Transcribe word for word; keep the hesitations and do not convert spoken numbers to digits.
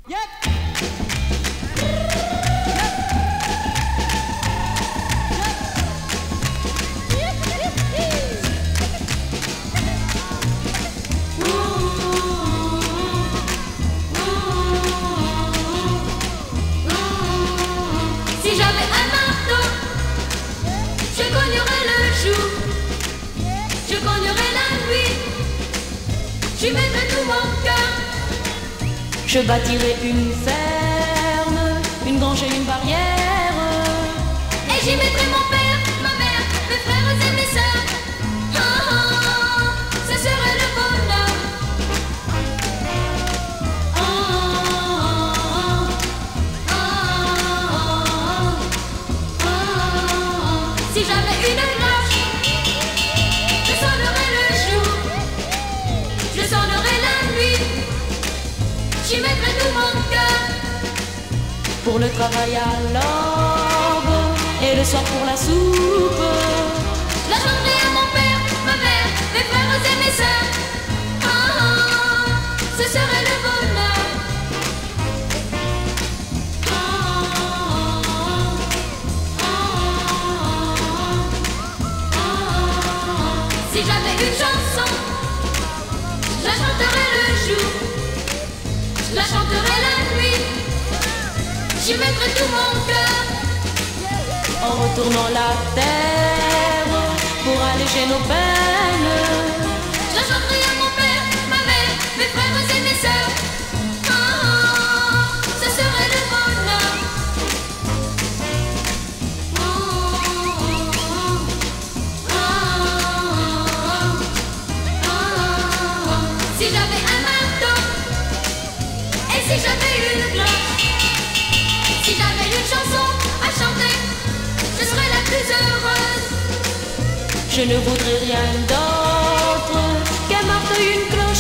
Si j'avais un marteau, je cognerais le jour, je cognerais la nuit, j'y mettrais tout mon cœur. Je bâtirais une ferme, une grange et une barrière, et j'y mettrais mon père, ma mère, mes frères et mes sœurs. Oh, oh, oh, ce serait le bonheur. Oh, oh, oh, oh, oh, oh. Si j'avais une cloche, je sonnerais le jour, je sonnerais la nuit, j'y mettrais tout mon cœur. pour le travail à l'aube et le soir pour la soupe. La chanterai à mon père, ma mère, mes frères et mes sœurs. Oh, oh, oh, ce serait le bonheur. Oh, oh, oh, oh, oh, oh. Si j'avais une chanson, je la chanterais le jour, je la chanterais la nuit, j'y mettrais tout mon cœur. En retournant la terre pour alléger nos peines. Je la chanterai à mon père, ma mère, mes frères et mes sœurs. Oh, oh, oh, ce serait le bonheur. Oh, oh, oh, oh, oh, oh, oh. Si j'avais un marteau et si j'avais une cloche, si j'avais une chanson à chanter, je serais la plus heureuse. Je ne voudrais rien d'autre qu'un marteau et une cloche.